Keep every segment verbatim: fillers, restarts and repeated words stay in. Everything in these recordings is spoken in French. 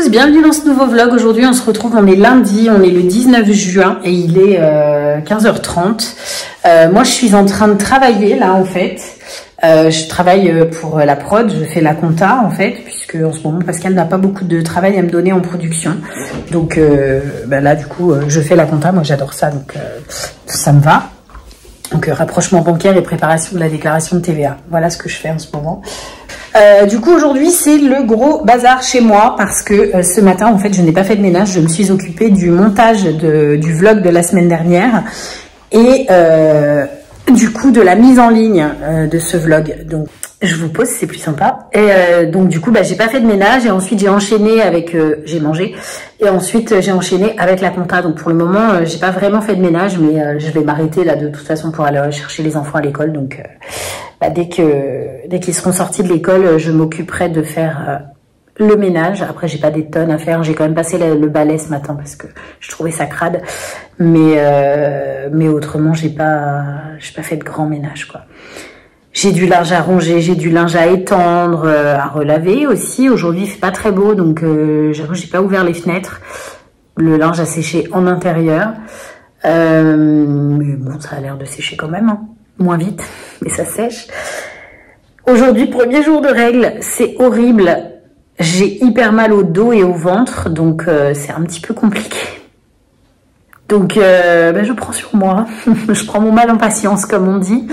tous, bienvenue dans ce nouveau vlog. Aujourd'hui on se retrouve, on est lundi, on est le dix-neuf juin et il est euh, quinze heures trente. Euh, moi je suis en train de travailler là en fait. Euh, je travaille pour la prod, je fais la compta en fait, puisque en ce moment Pascal n'a pas beaucoup de travail à me donner en production. Donc euh, ben là du coup je fais la compta, moi j'adore ça, donc euh, ça me va. Donc euh, rapprochement bancaire et préparation de la déclaration de T V A, voilà ce que je fais en ce moment. Euh, du coup aujourd'hui c'est le gros bazar chez moi parce que euh, ce matin en fait je n'ai pas fait de ménage, je me suis occupée du montage de, du vlog de la semaine dernière et euh, du coup de la mise en ligne euh, de ce vlog. Donc je vous pose, c'est plus sympa. Et euh, donc du coup bah, j'ai pas fait de ménage et ensuite j'ai enchaîné avec, euh, j'ai mangé et ensuite euh, j'ai enchaîné avec la compta. Donc pour le moment euh, j'ai pas vraiment fait de ménage, mais euh, je vais m'arrêter là de toute façon pour aller chercher les enfants à l'école. Donc euh, bah, dès que dès qu'ils seront sortis de l'école, je m'occuperai de faire euh, le ménage. Après j'ai pas des tonnes à faire, j'ai quand même passé le, le balai ce matin parce que je trouvais ça crade. Mais euh, mais autrement j'ai pas j'ai pas fait de grand ménage quoi. J'ai du linge à ronger, j'ai du linge à étendre, euh, à relaver aussi. Aujourd'hui, il fait pas très beau, donc euh, j'avoue, j'ai pas ouvert les fenêtres. Le linge a séché en intérieur. Euh, mais bon, ça a l'air de sécher quand même, hein. Moins vite, mais ça sèche. Aujourd'hui, premier jour de règles, c'est horrible. J'ai hyper mal au dos et au ventre, donc euh, c'est un petit peu compliqué. Donc, euh, ben, je prends sur moi. Je prends mon mal en patience, comme on dit.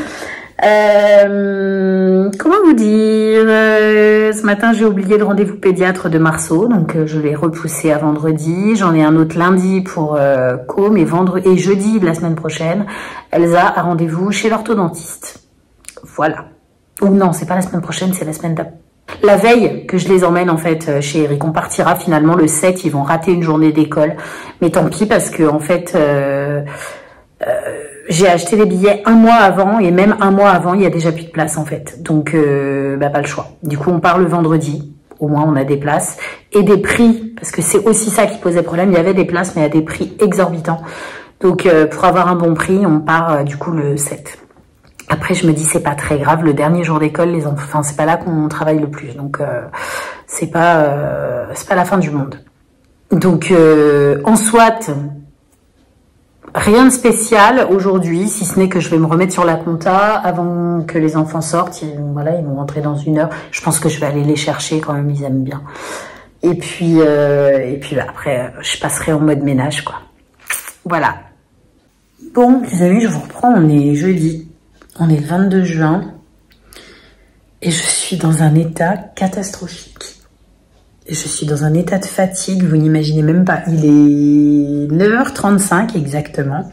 Euh, comment vous dire, euh, ce matin j'ai oublié le rendez-vous pédiatre de Marceau, donc euh, je l'ai repoussé à vendredi. J'en ai un autre lundi pour euh, Com et vendredi et jeudi de la semaine prochaine Elsa a rendez-vous chez l'orthodontiste. Voilà. Ou non, c'est pas la semaine prochaine, c'est la semaine d'après. La veille que je les emmène en fait chez Eric, on partira finalement le sept, ils vont rater une journée d'école, mais tant pis parce que en fait euh, euh, j'ai acheté les billets un mois avant et même un mois avant, il y a déjà plus de place en fait. Donc, euh, bah, pas le choix. Du coup, on part le vendredi. Au moins, on a des places et des prix, parce que c'est aussi ça qui posait problème. Il y avait des places, mais à des prix exorbitants. Donc, euh, pour avoir un bon prix, on part euh, du coup le sept. Après, je me dis, c'est pas très grave. Le dernier jour d'école, les enfants, enfin, c'est pas là qu'on travaille le plus. Donc, euh, c'est pas, euh, c'est pas la fin du monde. Donc, euh, en soit... rien de spécial aujourd'hui, si ce n'est que je vais me remettre sur la compta avant que les enfants sortent. Ils, voilà, ils vont rentrer dans une heure. Je pense que je vais aller les chercher quand même, ils aiment bien. Et puis, euh, et puis bah, après, je passerai en mode ménage, quoi. Voilà. Bon, les amis, je vous reprends. On est jeudi. On est le vingt-deux juin. Et je suis dans un état catastrophique. Je suis dans un état de fatigue, vous n'imaginez même pas. Il est neuf heures trente-cinq exactement.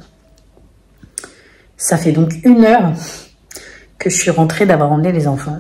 Ça fait donc une heure que je suis rentrée d'avoir emmené les enfants.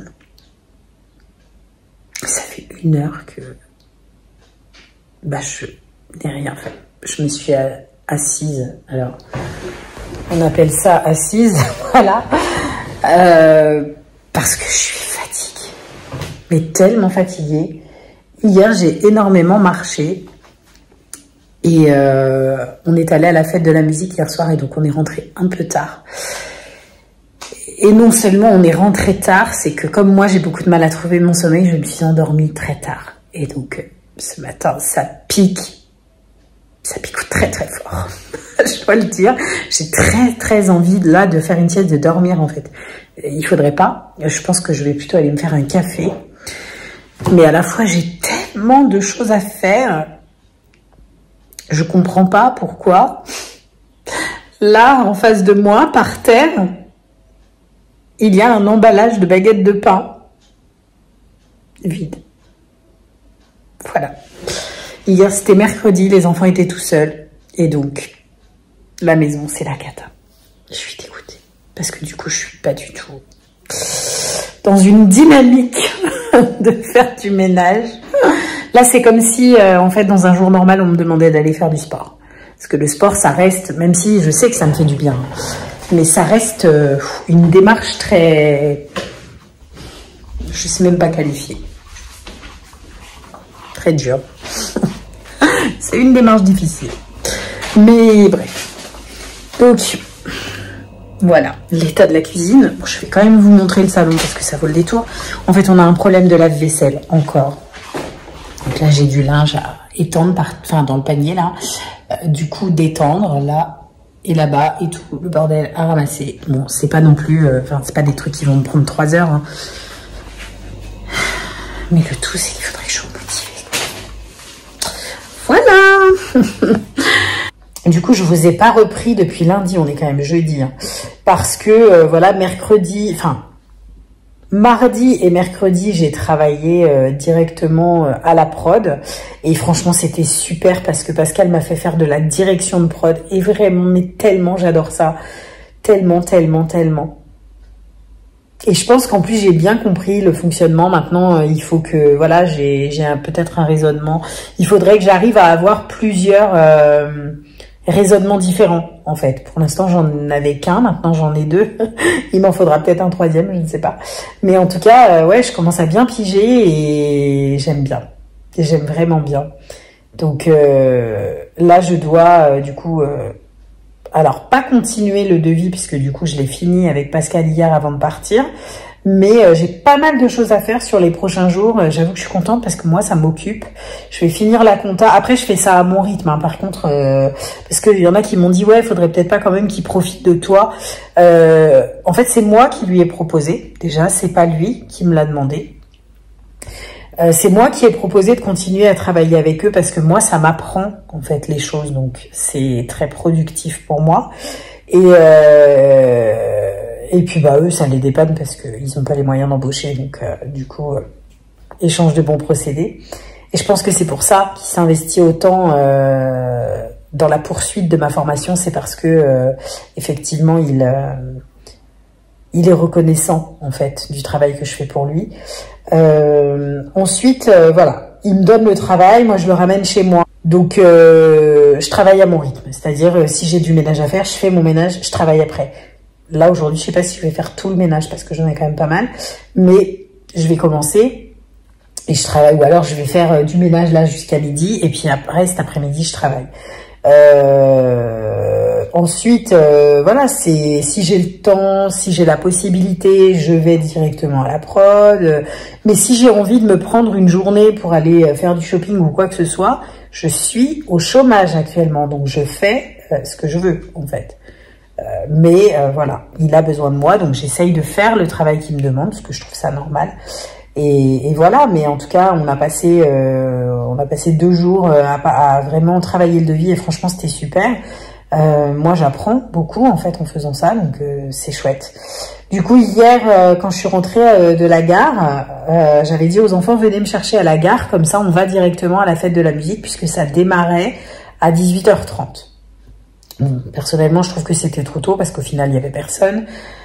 Ça fait une heure que bah, je n'ai rien fait. Je me suis assise. Alors, on appelle ça assise, voilà. Euh, parce que je suis fatiguée. Mais tellement fatiguée. Hier, j'ai énormément marché et euh, on est allé à la fête de la musique hier soir et donc on est rentré un peu tard. Et non seulement on est rentré tard, c'est que comme moi j'ai beaucoup de mal à trouver mon sommeil, je me suis endormie très tard. Et donc ce matin, ça pique, ça pique très très fort, je dois le dire. J'ai très très envie là de faire une sieste, de dormir en fait. Il faudrait pas, je pense que je vais plutôt aller me faire un café. Mais à la fois, j'ai tellement de choses à faire. Je comprends pas pourquoi. Là, en face de moi, par terre, il y a un emballage de baguettes de pain. Vide. Voilà. Hier, c'était mercredi, les enfants étaient tout seuls. Et donc, la maison, c'est la cata. Je suis dégoûtée. Parce que du coup, je suis pas du tout dans une dynamique de faire du ménage. Là, c'est comme si, euh, en fait, dans un jour normal, on me demandait d'aller faire du sport. Parce que le sport, ça reste, même si je sais que ça me fait du bien, mais ça reste euh, une démarche très... je sais même pas qualifier. Très dure. C'est une démarche difficile. Mais bref. Donc... voilà, l'état de la cuisine. Bon, je vais quand même vous montrer le salon parce que ça vaut le détour. En fait, on a un problème de lave-vaisselle encore. Donc là, j'ai du linge à étendre par, enfin dans le panier là, euh, du coup d'étendre là et là-bas et tout le bordel à ramasser. Bon, c'est pas non plus, enfin euh, c'est pas des trucs qui vont me prendre trois heures, hein. Mais le tout c'est qu'il faudrait que je sois motivée. Voilà. Du coup, je vous ai pas repris depuis lundi, on est quand même jeudi, hein, parce que euh, voilà, mercredi, enfin mardi et mercredi, j'ai travaillé euh, directement euh, à la prod et franchement, c'était super parce que Pascal m'a fait faire de la direction de prod et vraiment, mais tellement, j'adore ça, tellement, tellement, tellement. Et je pense qu'en plus, j'ai bien compris le fonctionnement. Maintenant, euh, il faut que, voilà, j'ai j'ai peut-être un raisonnement. Il faudrait que j'arrive à avoir plusieurs euh, raisonnements différents, en fait. Pour l'instant, j'en avais qu'un. Maintenant, j'en ai deux. Il m'en faudra peut-être un troisième, je ne sais pas. Mais en tout cas, euh, ouais, je commence à bien piger et j'aime bien. Et j'aime vraiment bien. Donc euh, là, je dois, euh, du coup... Euh, alors, pas continuer le devis, puisque du coup, je l'ai fini avec Pascal hier avant de partir. Mais euh, j'ai pas mal de choses à faire sur les prochains jours. Euh, J'avoue que je suis contente parce que moi, ça m'occupe. Je vais finir la compta. Après, je fais ça à mon rythme. Hein. Par contre, euh, parce qu'il y en a qui m'ont dit, ouais, il faudrait peut-être pas quand même qu'il profite de toi. Euh, en fait, c'est moi qui lui ai proposé. Déjà, c'est pas lui qui me l'a demandé. Euh, c'est moi qui ai proposé de continuer à travailler avec eux parce que moi, ça m'apprend en fait les choses. Donc, c'est très productif pour moi. Et, euh, et puis, bah eux, ça les dépanne parce qu'ils n'ont pas les moyens d'embaucher. Donc, euh, du coup, euh, échange de bons procédés. Et je pense que c'est pour ça qu'il s'investit autant euh, dans la poursuite de ma formation. C'est parce que, euh, effectivement, il... Euh, il est reconnaissant, en fait, du travail que je fais pour lui. Euh, ensuite, euh, voilà, il me donne le travail, moi je le ramène chez moi. Donc, euh, je travaille à mon rythme. C'est-à-dire, euh, si j'ai du ménage à faire, je fais mon ménage, je travaille après. Là, aujourd'hui, je sais pas si je vais faire tout le ménage parce que j'en ai quand même pas mal. Mais je vais commencer et je travaille. Ou alors, je vais faire euh, du ménage là jusqu'à midi. Et puis après, cet après-midi, je travaille. Euh, ensuite, euh, voilà, c'est si j'ai le temps, si j'ai la possibilité, je vais directement à la prod. Mais si j'ai envie de me prendre une journée pour aller faire du shopping ou quoi que ce soit, je suis au chômage actuellement, donc je fais euh, ce que je veux en fait. Euh, mais euh, voilà, il a besoin de moi, donc j'essaye de faire le travail qu'il me demande, parce que je trouve ça normal. Et, et voilà, mais en tout cas, on a passé, euh, on a passé deux jours à, à vraiment travailler le devis et franchement, c'était super. Euh, moi, j'apprends beaucoup en fait en faisant ça, donc euh, c'est chouette. Du coup, hier, euh, quand je suis rentrée euh, de la gare, euh, j'avais dit aux enfants, venez me chercher à la gare, comme ça, on va directement à la fête de la musique, puisque ça démarrait à dix-huit heures trente. Bon, personnellement, je trouve que c'était trop tôt, parce qu'au final, il y avait personne.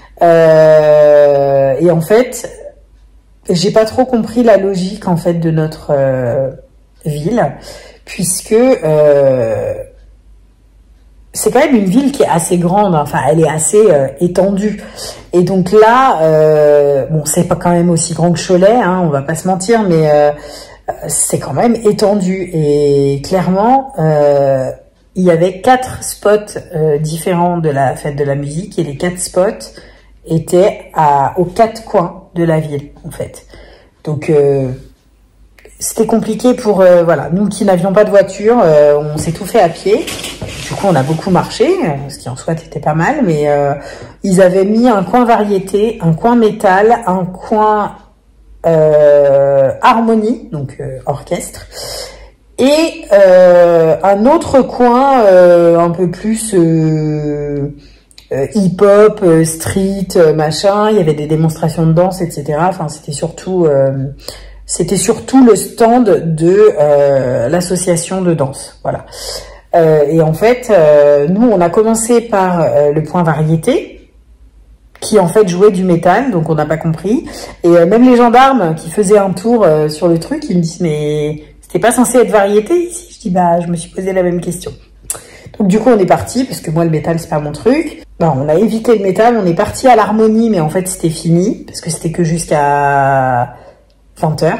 Euh, et en fait... J'ai pas trop compris la logique en fait de notre euh, ville, puisque euh, c'est quand même une ville qui est assez grande, enfin elle est assez euh, étendue. Et donc là, euh, bon c'est pas quand même aussi grand que Cholet, hein, on va pas se mentir, mais euh, c'est quand même étendu. Et clairement, euh, il y avait quatre spots euh, différents de la fête de la musique, et les quatre spots étaient à, aux quatre coins de la ville, en fait. Donc, euh, c'était compliqué pour, euh, voilà, nous qui n'avions pas de voiture, euh, on s'est tout fait à pied. Du coup, on a beaucoup marché, ce qui en soit était pas mal, mais euh, ils avaient mis un coin variété, un coin métal, un coin euh, harmonie, donc euh, orchestre, et euh, un autre coin euh, un peu plus... Euh, Euh, hip-hop, euh, street, euh, machin, il y avait des démonstrations de danse, et cetera. Enfin, c'était surtout, euh, c'était surtout le stand de euh, l'association de danse, voilà. Euh, et en fait, euh, nous, on a commencé par euh, le point variété, qui en fait jouait du métal, donc on n'a pas compris. Et euh, même les gendarmes qui faisaient un tour euh, sur le truc, ils me disent, mais c'était pas censé être variété ici? Je dis, bah, je me suis posé la même question. Donc du coup on est parti, parce que moi le métal c'est pas mon truc. Ben, on a évité le métal, on est parti à l'harmonie, mais en fait c'était fini, parce que c'était que jusqu'à vingt heures.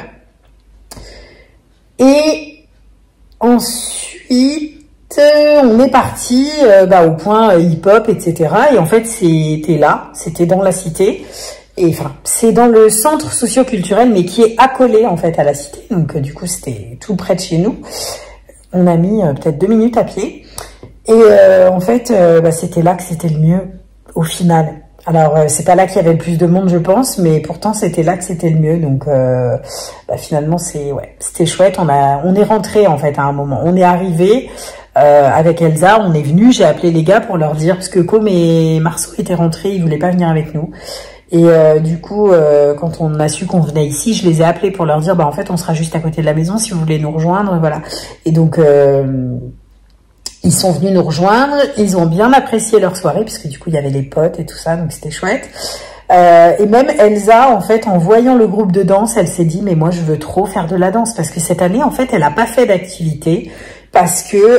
Et ensuite on est parti euh, bah, au point hip-hop, et cetera. Et en fait c'était là, c'était dans la cité. Et enfin, c'est dans le centre socio-culturel, mais qui est accolé en fait à la cité. Donc du coup c'était tout près de chez nous. On a mis euh, peut-être deux minutes à pied. Et euh, en fait, euh, bah, c'était là que c'était le mieux au final. Alors, euh, c'est pas là qu'il y avait le plus de monde, je pense, mais pourtant, c'était là que c'était le mieux. Donc, euh, bah, finalement, c'est ouais, c'était chouette. On a, on est rentré en fait à un moment. On est arrivé euh, avec Elsa, on est venu. J'ai appelé les gars pour leur dire parce que Com et Marceau étaient rentrés, ils voulaient pas venir avec nous. Et euh, du coup, euh, quand on a su qu'on venait ici, je les ai appelés pour leur dire, bah en fait, on sera juste à côté de la maison si vous voulez nous rejoindre, voilà. Et donc euh, ils sont venus nous rejoindre, ils ont bien apprécié leur soirée, parce que du coup, il y avait les potes et tout ça, donc c'était chouette. Euh, et même Elsa, en fait, en voyant le groupe de danse, elle s'est dit, mais moi, je veux trop faire de la danse, parce que cette année, en fait, elle n'a pas fait d'activité, parce que,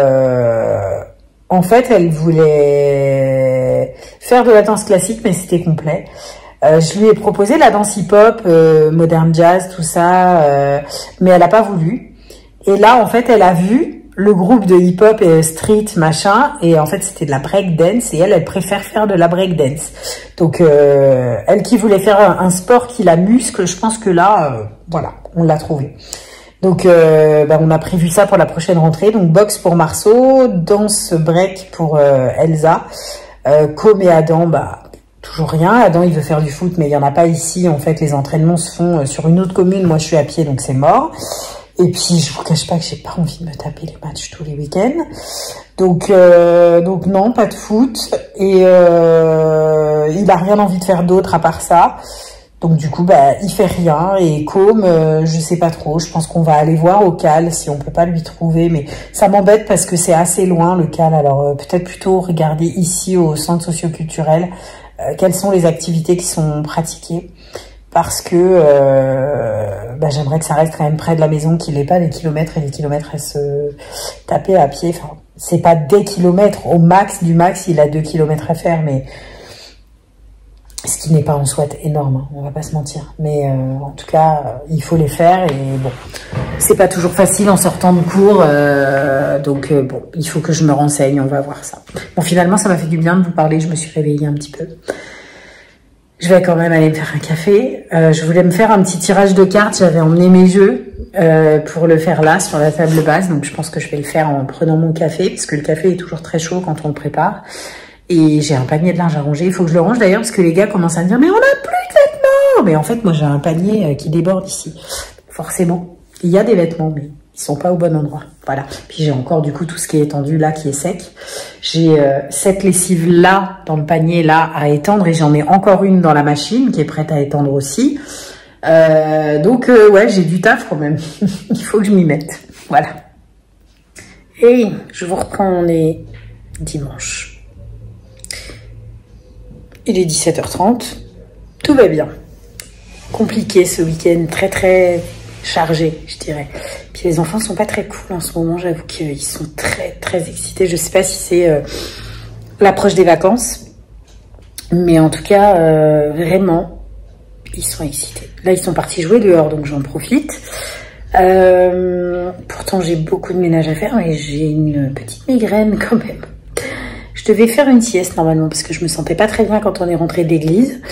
euh, en fait, elle voulait faire de la danse classique, mais c'était complet. Euh, je lui ai proposé la danse hip-hop, euh, modern jazz, tout ça, euh, mais elle n'a pas voulu. Et là, en fait, elle a vu le groupe de hip-hop et street, machin, et en fait, c'était de la break dance, et elle, elle préfère faire de la break dance. Donc, euh, elle qui voulait faire un, un sport qui la muscle, je pense que là, euh, voilà, on l'a trouvé. Donc, euh, bah, on a prévu ça pour la prochaine rentrée. Donc, boxe pour Marceau, danse break pour euh, Elsa, euh, Com et Adam, bah, toujours rien. Adam, il veut faire du foot, mais il n'y en a pas ici. En fait, les entraînements se font sur une autre commune. Moi, je suis à pied, donc c'est mort. Et puis, je vous cache pas que j'ai pas envie de me taper les matchs tous les week-ends. Donc, euh, donc non, pas de foot. Et euh, il a rien envie de faire d'autre à part ça. Donc, du coup, bah, il fait rien. Et Com, euh, je sais pas trop. Je pense qu'on va aller voir au Cal si on peut pas lui trouver. Mais ça m'embête parce que c'est assez loin, le Cal. Alors, euh, peut-être plutôt regarder ici au centre socioculturel euh, quelles sont les activités qui sont pratiquées. Parce que euh, bah, j'aimerais que ça reste quand même près de la maison, qu'il n'ait pas des kilomètres et des kilomètres à se taper à pied. Enfin, c'est pas des kilomètres. Au max du max, il a deux kilomètres à faire, mais ce qui n'est pas en soi énorme, hein, on va pas se mentir. Mais euh, en tout cas, euh, il faut les faire et bon, c'est pas toujours facile en sortant de cours. Euh, donc euh, bon, il faut que je me renseigne, on va voir ça. Bon, finalement, ça m'a fait du bien de vous parler. Je me suis réveillée un petit peu. Je vais quand même aller me faire un café. Euh, je voulais me faire un petit tirage de cartes. J'avais emmené mes jeux euh, pour le faire là, sur la table basse. Donc, je pense que je vais le faire en prenant mon café, parce que le café est toujours très chaud quand on le prépare. Et j'ai un panier de linge à ranger. Il faut que je le range d'ailleurs, parce que les gars commencent à me dire « Mais on n'a plus de vêtements !» Mais en fait, moi, j'ai un panier qui déborde ici. Forcément, il y a des vêtements, mais ils sont pas au bon endroit. Voilà. Puis j'ai encore du coup tout ce qui est étendu là, qui est sec. J'ai euh, cette lessive là, dans le panier là, à étendre. Et j'en ai encore une dans la machine qui est prête à étendre aussi. Euh, donc euh, ouais, j'ai du taf quand même. Il faut que je m'y mette. Voilà. Et je vous reprends, on est dimanche. Il est dix-sept heures trente. Tout va bien. Compliqué ce week-end, très très chargé, je dirais. Puis les enfants sont pas très cool en ce moment, j'avoue qu'ils sont très très excités. Je sais pas si c'est euh, l'approche des vacances, mais en tout cas, euh, vraiment, ils sont excités. Là, ils sont partis jouer dehors, donc j'en profite. Euh, pourtant, j'ai beaucoup de ménage à faire, mais j'ai une petite migraine quand même. Je devais faire une sieste normalement, parce que je me sentais pas très bien quand on est rentré de l'église.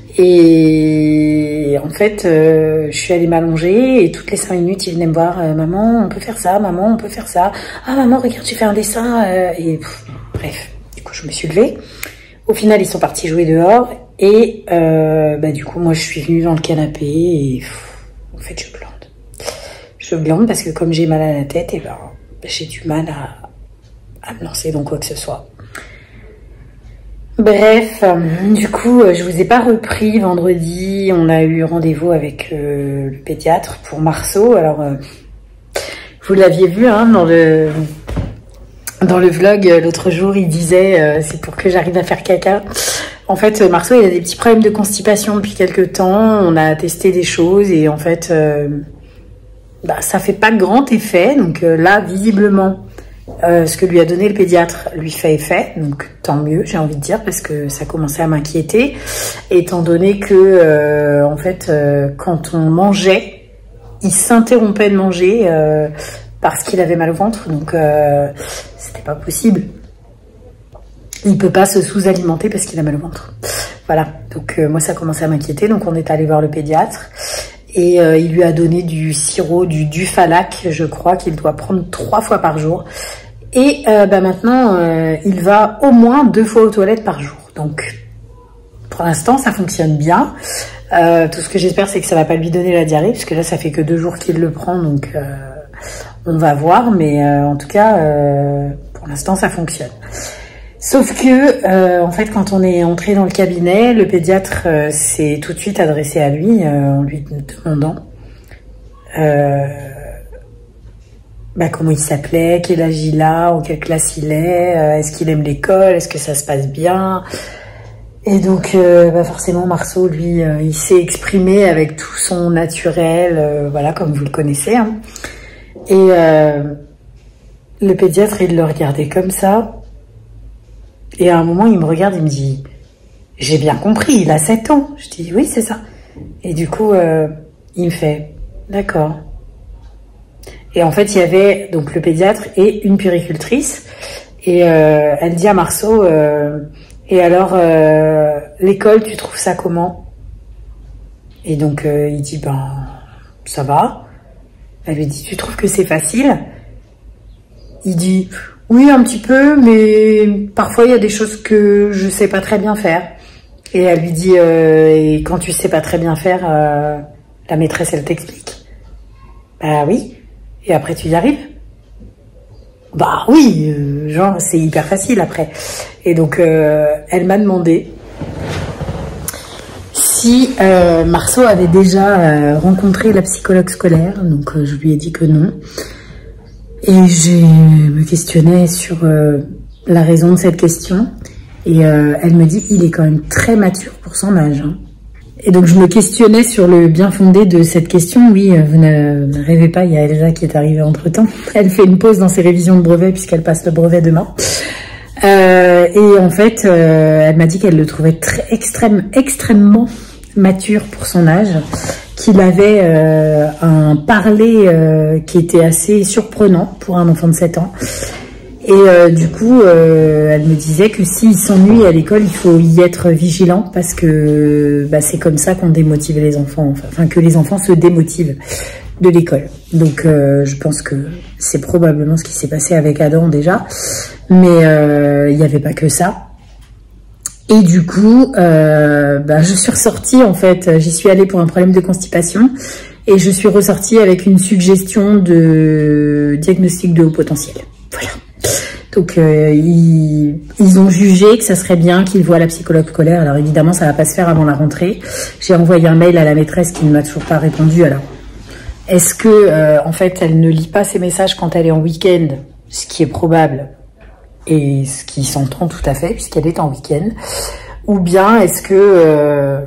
Et en fait, euh, je suis allée m'allonger et toutes les cinq minutes, ils venaient me voir. Euh, maman, on peut faire ça. Maman, on peut faire ça. Ah, maman, regarde, tu fais un dessin. Euh, et pff, bref, du coup, je me suis levée. Au final, ils sont partis jouer dehors. Et euh, bah, du coup, moi, je suis venue dans le canapé et pff, en fait, je glande. Je glande parce que comme j'ai mal à la tête, et ben, j'ai du mal à, à me lancer dans quoi que ce soit. Bref, euh, du coup, euh, je vous ai pas repris vendredi. On a eu rendez-vous avec euh, le pédiatre pour Marceau. Alors, euh, vous l'aviez vu hein, dans le dans le vlog euh, l'autre jour, il disait euh, c'est pour que j'arrive à faire caca. En fait, Marceau, il a des petits problèmes de constipation depuis quelques temps. On a testé des choses et en fait, euh, bah, ça fait pas grand effet. Donc euh, là, visiblement, Euh, ce que lui a donné le pédiatre lui fait effet, donc tant mieux, j'ai envie de dire, parce que ça commençait à m'inquiéter, étant donné que, euh, en fait, euh, quand on mangeait, il s'interrompait de manger euh, parce qu'il avait mal au ventre, donc euh, c'était pas possible. Il peut pas se sous-alimenter parce qu'il a mal au ventre. Voilà, donc euh, moi ça commençait à m'inquiéter, donc on est allé voir le pédiatre. Et euh, il lui a donné du sirop, du Dufalac, je crois, qu'il doit prendre trois fois par jour. Et euh, bah maintenant, euh, il va au moins deux fois aux toilettes par jour. Donc, pour l'instant, ça fonctionne bien. Euh, tout ce que j'espère, c'est que ça va pas lui donner la diarrhée, parce que là, ça fait que deux jours qu'il le prend, donc euh, on va voir. Mais euh, en tout cas, euh, pour l'instant, ça fonctionne. Sauf que, euh, en fait, quand on est entré dans le cabinet, le pédiatre euh, s'est tout de suite adressé à lui euh, en lui demandant euh, bah, comment il s'appelait, quel âge il a, en quelle classe il est, euh, est-ce qu'il aime l'école, est-ce que ça se passe bien. Et donc, euh, bah forcément, Marceau, lui, euh, il s'est exprimé avec tout son naturel, euh, voilà, comme vous le connaissez. Hein. Et euh, le pédiatre, il le regardait comme ça. Et à un moment, il me regarde, il me dit « J'ai bien compris, il a sept ans. » Je dis « Oui, c'est ça. » Et du coup, euh, il me fait « D'accord. » Et en fait, il y avait donc le pédiatre et une puéricultrice. Et euh, elle dit à Marceau euh, « Et alors, euh, l'école, tu trouves ça comment ?» Et donc, euh, il dit « Ben, ça va. » Elle lui dit « Tu trouves que c'est facile ?» Il dit « Oui, un petit peu, mais parfois il y a des choses que je sais pas très bien faire. » Et elle lui dit euh, « Et quand tu sais pas très bien faire, euh, la maîtresse, elle t'explique. » Bah oui. Et après, tu y arrives? Bah oui, euh, genre, c'est hyper facile après. Et donc, euh, elle m'a demandé si euh, Marceau avait déjà euh, rencontré la psychologue scolaire. Donc, euh, je lui ai dit que non. Et je me questionnais sur euh, la raison de cette question. Et euh, elle me dit, il est quand même très mature pour son âge. Hein. Et donc je me questionnais sur le bien fondé de cette question. Oui, euh, vous ne, ne rêvez pas, il y a Elsa qui est arrivée entre temps. Elle fait une pause dans ses révisions de brevet puisqu'elle passe le brevet demain. Euh, et en fait, euh, elle m'a dit qu'elle le trouvait très extrême, extrêmement mature pour son âge. Qu'il avait euh, un parler euh, qui était assez surprenant pour un enfant de sept ans. Et euh, du coup, euh, elle me disait que s'il s'ennuie à l'école, il faut y être vigilant parce que bah, c'est comme ça qu'on démotive les enfants, enfin, enfin que les enfants se démotivent de l'école. Donc euh, je pense que c'est probablement ce qui s'est passé avec Adam déjà, mais euh, il n'y avait pas que ça. Et du coup, euh, bah, je suis ressortie, en fait, j'y suis allée pour un problème de constipation et je suis ressortie avec une suggestion de diagnostic de haut potentiel. Voilà. Donc, euh, ils, ils ont jugé que ça serait bien qu'ils voient la psychologue scolaire. Alors, évidemment, ça va pas se faire avant la rentrée. J'ai envoyé un mail à la maîtresse qui ne m'a toujours pas répondu. Alors, est-ce que, euh, en fait, elle ne lit pas ses messages quand elle est en week-end, ce qui est probable et ce qui s'entend tout à fait, puisqu'elle est en week-end, ou bien est-ce que euh,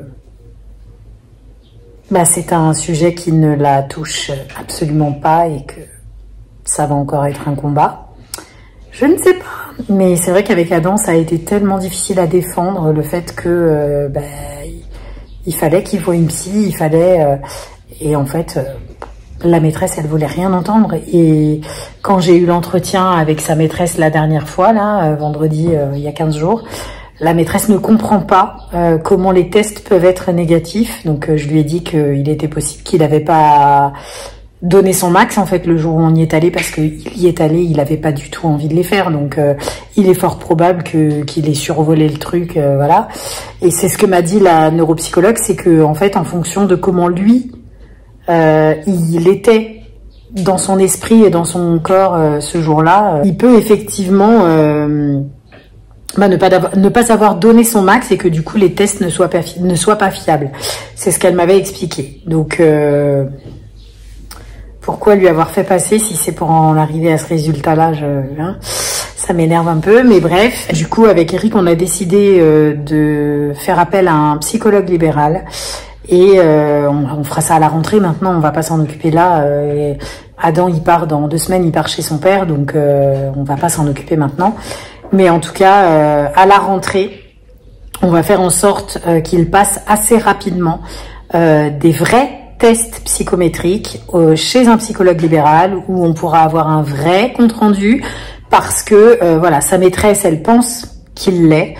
bah, c'est un sujet qui ne la touche absolument pas et que ça va encore être un combat? Je ne sais pas, mais c'est vrai qu'avec Adam, ça a été tellement difficile à défendre, le fait que euh, bah, il, il fallait qu'il voie une psy, il fallait... Euh, et en fait... Euh, la maîtresse, elle voulait rien entendre. Et quand j'ai eu l'entretien avec sa maîtresse la dernière fois, là, euh, vendredi, euh, il y a quinze jours, la maîtresse ne comprend pas euh, comment les tests peuvent être négatifs. Donc, euh, je lui ai dit qu'il était possible qu'il n'avait pas donné son max, en fait, le jour où on y est allé, parce qu'il y est allé, il n'avait pas du tout envie de les faire. Donc, euh, il est fort probable que qu'il ait survolé le truc, euh, voilà. Et c'est ce que m'a dit la neuropsychologue, c'est que, en fait, en fonction de comment lui... Euh, il était dans son esprit et dans son corps euh, ce jour-là, euh, il peut effectivement euh, bah, ne, pas ne pas avoir donné son max et que du coup les tests ne soient pas, ne soient pas fiables. C'est ce qu'elle m'avait expliqué. Donc euh, pourquoi lui avoir fait passer si c'est pour en arriver à ce résultat-là, je, hein, ça m'énerve un peu, mais bref. Du coup, avec Eric, on a décidé euh, de faire appel à un psychologue libéral. Et euh, on, on fera ça à la rentrée maintenant, on va pas s'en occuper là. Euh, Adam, il part dans deux semaines, il part chez son père, donc euh, on va pas s'en occuper maintenant. Mais en tout cas, euh, à la rentrée, on va faire en sorte euh, qu'il passe assez rapidement euh, des vrais tests psychométriques euh, chez un psychologue libéral où on pourra avoir un vrai compte-rendu parce que euh, voilà, sa maîtresse, elle pense qu'il l'est.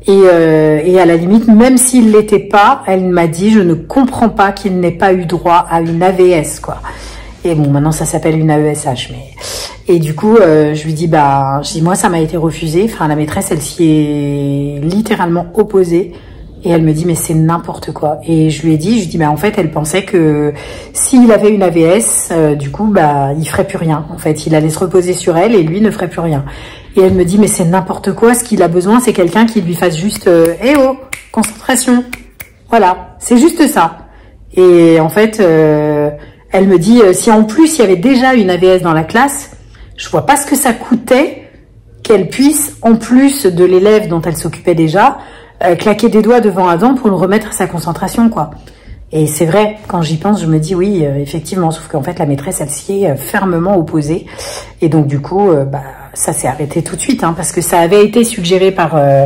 Et, euh, et à la limite, même s'il l'était pas, elle m'a dit, je ne comprends pas qu'il n'ait pas eu droit à une A V S, quoi. Et bon, maintenant ça s'appelle une A E S H, mais et du coup, euh, je lui dis bah, je dis moi ça m'a été refusé. Enfin, la maîtresse, elle s'y est littéralement opposée. Et elle me dit mais c'est n'importe quoi. Et je lui ai dit, je lui dis bah en fait elle pensait que s'il avait une A V S, euh, du coup bah il ferait plus rien. En fait, il allait se reposer sur elle et lui ne ferait plus rien. Et elle me dit mais c'est n'importe quoi. Ce qu'il a besoin, c'est quelqu'un qui lui fasse juste euh, eh oh, concentration. Voilà, c'est juste ça. Et en fait, euh, elle me dit euh, si en plus il y avait déjà une A V S dans la classe, je vois pas ce que ça coûtait qu'elle puisse en plus de l'élève dont elle s'occupait déjà. Euh, claquer des doigts devant Adam pour le remettre à sa concentration, quoi. Et c'est vrai, quand j'y pense, je me dis oui, euh, effectivement, sauf qu'en fait, la maîtresse, elle s'y est euh, fermement opposée. Et donc, du coup, euh, bah, ça s'est arrêté tout de suite, hein, parce que ça avait été suggéré par, euh,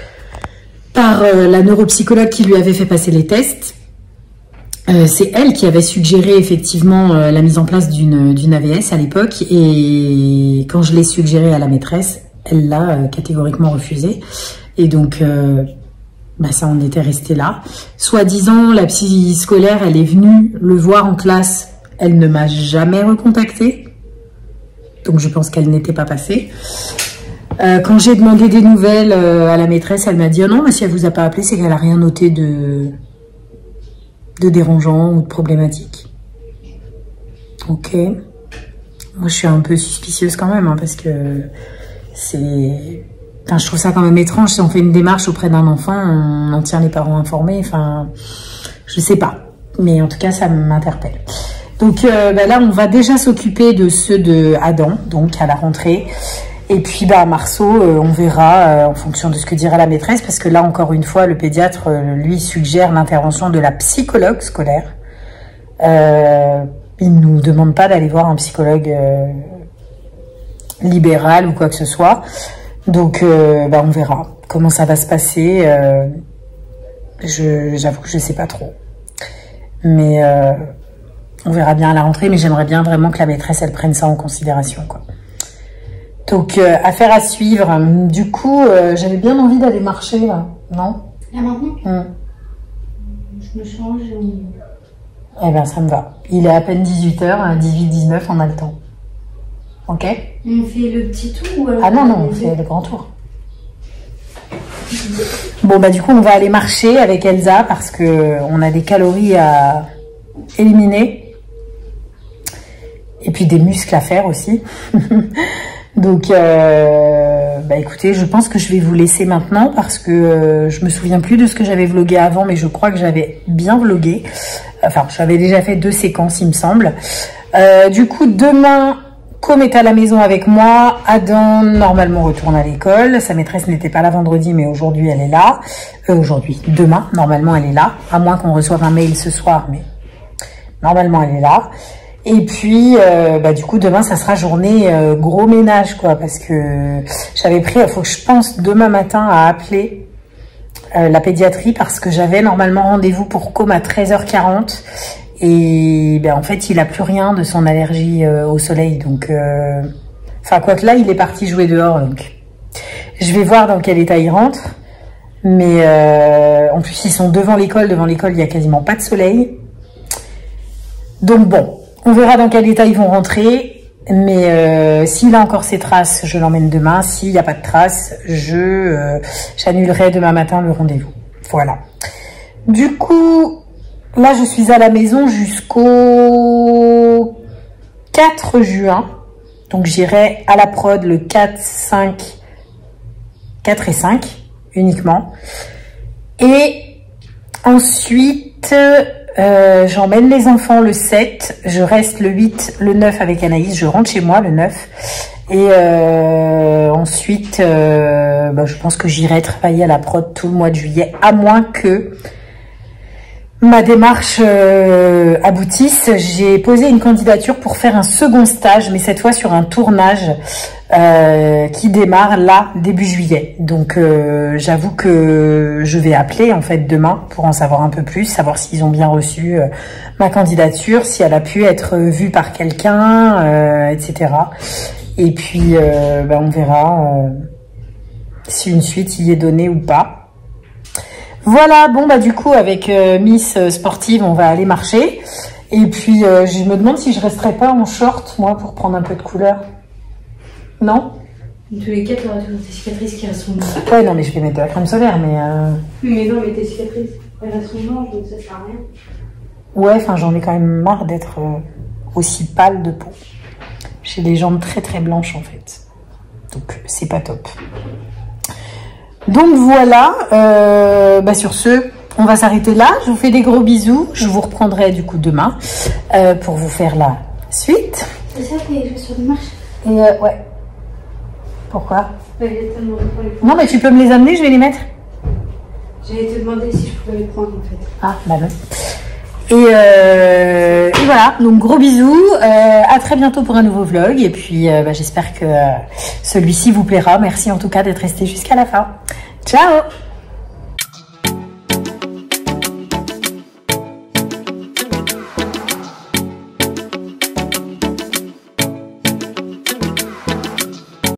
par euh, la neuropsychologue qui lui avait fait passer les tests. Euh, c'est elle qui avait suggéré effectivement euh, la mise en place d'une d'une A V S à l'époque. Et quand je l'ai suggéré à la maîtresse, elle l'a euh, catégoriquement refusé. Et donc, euh, bah ça, on était resté là. Soi-disant, la psy scolaire, elle est venue le voir en classe. Elle ne m'a jamais recontactée. Donc, je pense qu'elle n'était pas passée. Euh, quand j'ai demandé des nouvelles euh, à la maîtresse, elle m'a dit oh non, mais si elle vous a pas appelé, c'est qu'elle a rien noté de, de dérangeant ou de problématique. Ok. Moi, je suis un peu suspicieuse quand même, hein, parce que c'est... Enfin, je trouve ça quand même étrange, si on fait une démarche auprès d'un enfant, on en tient les parents informés, enfin, je sais pas. Mais en tout cas, ça m'interpelle. Donc euh, bah là, on va déjà s'occuper de ceux de Adam, donc à la rentrée. Et puis, bah, Marceau, euh, on verra euh, en fonction de ce que dira la maîtresse, parce que là, encore une fois, le pédiatre, euh, lui, suggère l'intervention de la psychologue scolaire. Euh, il ne nous demande pas d'aller voir un psychologue euh, libéral ou quoi que ce soit. Donc, euh, bah, on verra comment ça va se passer. Euh, je, j'avoue que je sais pas trop. Mais euh, on verra bien à la rentrée. Mais j'aimerais bien vraiment que la maîtresse, elle prenne ça en considération, quoi. Donc, euh, affaire à suivre. Du coup, euh, j'avais bien envie d'aller marcher, là. Non? Là, maintenant hum. Je me change et... Eh ben, ça me va. Il est à peine dix-huit heures, à dix-huit dix-neuf, on a le temps. Ok? On fait le petit tour ou alors... Ah non, non, on fait le grand tour. Bon, bah du coup, on va aller marcher avec Elsa parce que on a des calories à éliminer. Et puis des muscles à faire aussi. Donc, euh, bah écoutez, je pense que je vais vous laisser maintenant parce que euh, je me souviens plus de ce que j'avais vlogué avant, mais je crois que j'avais bien vlogué. Enfin, j'avais déjà fait deux séquences, il me semble. Euh, du coup, demain... Com est à la maison avec moi, Adam normalement retourne à l'école, sa maîtresse n'était pas là vendredi mais aujourd'hui elle est là, euh, aujourd'hui, demain normalement elle est là, à moins qu'on reçoive un mail ce soir mais normalement elle est là. Et puis euh, bah, du coup demain ça sera journée euh, gros ménage quoi, parce que j'avais pris, il faut que je pense demain matin à appeler euh, la pédiatrie parce que j'avais normalement rendez-vous pour Com à treize heures quarante. Et ben en fait, il a plus rien de son allergie euh, au soleil. Donc, euh... enfin, quoique là, il est parti jouer dehors. Donc, je vais voir dans quel état il rentre. Mais euh... en plus, ils sont devant l'école. Devant l'école, il n'y a quasiment pas de soleil. Donc bon, on verra dans quel état ils vont rentrer. Mais euh, s'il a encore ses traces, je l'emmène demain. S'il n'y a pas de traces, je euh, j'annulerai demain matin le rendez-vous. Voilà. Du coup... Là, je suis à la maison jusqu'au quatre juin. Donc, j'irai à la prod le quatre, cinq, quatre et cinq uniquement. Et ensuite, euh, j'emmène les enfants le sept. Je reste le huit, le neuf avec Anaïs. Je rentre chez moi le neuf. Et euh, ensuite, euh, bah, je pense que j'irai travailler à la prod tout le mois de juillet. À moins que... ma démarche euh, aboutisse. J'ai posé une candidature pour faire un second stage, mais cette fois sur un tournage euh, qui démarre là, début juillet. Donc euh, j'avoue que je vais appeler en fait demain pour en savoir un peu plus, savoir s'ils ont bien reçu euh, ma candidature, si elle a pu être vue par quelqu'un, euh, et cetera. Et puis euh, bah, on verra euh, si une suite y est donnée ou pas. Voilà, bon bah du coup avec euh, Miss Sportive, on va aller marcher. Et puis euh, je me demande si je resterai pas en short, moi, pour prendre un peu de couleur. Non? Dans tous les cas, tu auras toujours tes cicatrices qui resteront blanches. Ouais, non mais je vais mettre de la crème solaire, mais... Euh... Mais non, mais tes cicatrices, elles resteront blanches, donc ça sert à rien. Ouais, enfin j'en ai quand même marre d'être euh, aussi pâle de peau. J'ai les jambes très très blanches en fait. Donc c'est pas top. Donc voilà, euh, bah sur ce, on va s'arrêter là. Je vous fais des gros bisous. Je vous reprendrai du coup demain euh, pour vous faire la suite. C'est ça tes chaussures de marche? Et euh, ouais. Pourquoi? Ouais, tellement pas les prendre. Non mais tu peux me les amener, je vais les mettre. J'allais te demander si je pouvais les prendre en fait. Ah bah non. Et, euh, et voilà, donc gros bisous, euh, à très bientôt pour un nouveau vlog. Et puis euh, bah, j'espère que euh, celui-ci vous plaira. Merci en tout cas d'être resté jusqu'à la fin. Ciao!